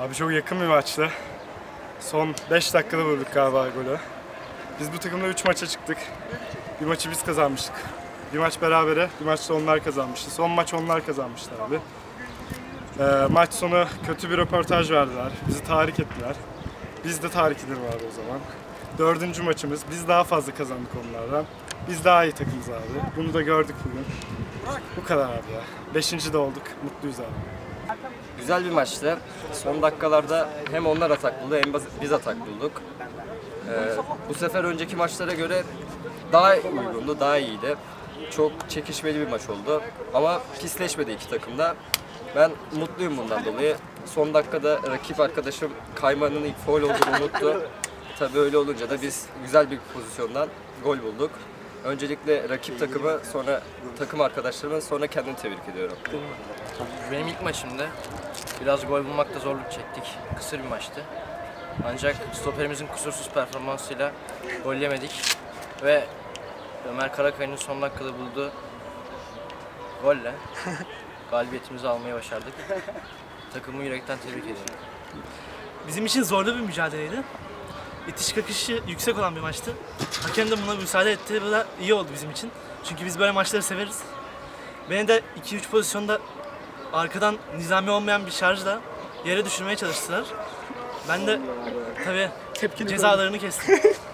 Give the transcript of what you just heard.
Abi çok yakın bir maçtı. Son 5 dakikada vurduk galiba golü. Biz bu takımda 3 maça çıktık. Bir maçı biz kazanmıştık. Bir maç berabere, bir maçta onlar kazanmıştı. Son maç onlar kazanmıştı abi. Maç sonu kötü bir röportaj verdiler. Bizi tahrik ettiler. Biz de tahrik edelim abi o zaman. 4. maçımız. Biz daha fazla kazandık onlardan. Biz daha iyi takımız abi. Bunu da gördük bugün. Bu kadar abi ya. 5. de olduk. Mutluyuz abi. Güzel bir maçtı. Son dakikalarda hem onlar atak buldu hem biz atak bulduk. Bu sefer önceki maçlara göre daha uygundu, daha iyiydi. Çok çekişmeli bir maç oldu ama pisleşmedi iki takım da. Ben mutluyum bundan dolayı. Son dakikada rakip arkadaşım Kayman'ın ilk faul olduğunu unuttu. Tabii öyle olunca da biz güzel bir pozisyondan gol bulduk. Öncelikle rakip takımı, sonra takım arkadaşlarımı, sonra kendimi tebrik ediyorum. Benim ilk maçımda biraz gol bulmakta zorluk çektik. Kısır bir maçtı. Ancak stoperimizin kusursuz performansıyla gol yemedik ve Ömer Karakaya'nın son dakikada bulduğu golle galibiyetimizi almayı başardık. Takımı yürekten tebrik ediyorum. Bizim için zorlu bir mücadeleydi. İtiş kakışı yüksek olan bir maçtı. Hakem de buna müsaade etti. Bu da iyi oldu bizim için. Çünkü biz böyle maçları severiz. Beni de 2-3 pozisyonda arkadan nizami olmayan bir şarjla yere düşürmeye çalıştılar. Ben de tabii cezalarını kestim.